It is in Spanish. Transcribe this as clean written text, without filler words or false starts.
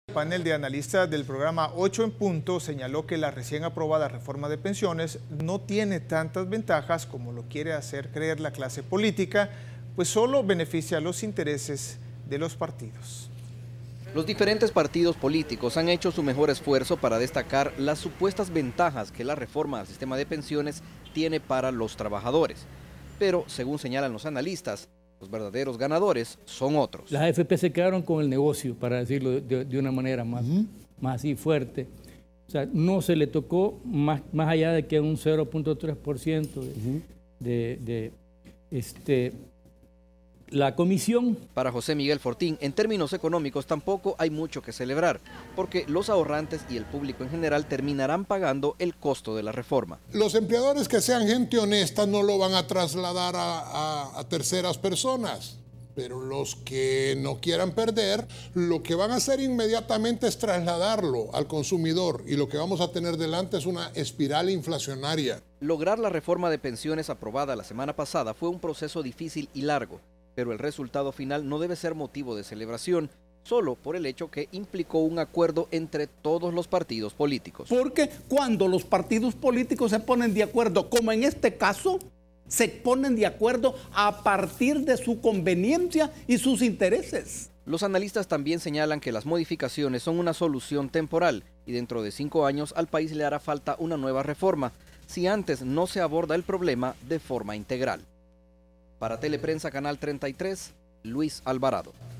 El panel de analistas del programa 8 en Punto señaló que la recién aprobada reforma de pensiones no tiene tantas ventajas como lo quiere hacer creer la clase política, pues solo beneficia a los intereses de los partidos. Los diferentes partidos políticos han hecho su mejor esfuerzo para destacar las supuestas ventajas que la reforma al sistema de pensiones tiene para los trabajadores. Pero, según señalan los analistas, los verdaderos ganadores son otros. Las AFP se quedaron con el negocio, para decirlo de una manera más así fuerte. O sea, no se le tocó más allá de que un 0.3% la comisión. Para José Miguel Fortín, en términos económicos tampoco hay mucho que celebrar, porque los ahorrantes y el público en general terminarán pagando el costo de la reforma. Los empleadores que sean gente honesta no lo van a trasladar a terceras personas, pero los que no quieran perder, lo que van a hacer inmediatamente es trasladarlo al consumidor, y lo que vamos a tener delante es una espiral inflacionaria. Lograr la reforma de pensiones aprobada la semana pasada fue un proceso difícil y largo, pero el resultado final no debe ser motivo de celebración, solo por el hecho que implicó un acuerdo entre todos los partidos políticos. Porque cuando los partidos políticos se ponen de acuerdo, como en este caso, se ponen de acuerdo a partir de su conveniencia y sus intereses. Los analistas también señalan que las modificaciones son una solución temporal y dentro de 5 años al país le hará falta una nueva reforma, si antes no se aborda el problema de forma integral. Para Teleprensa Canal 33, Luis Alvarado.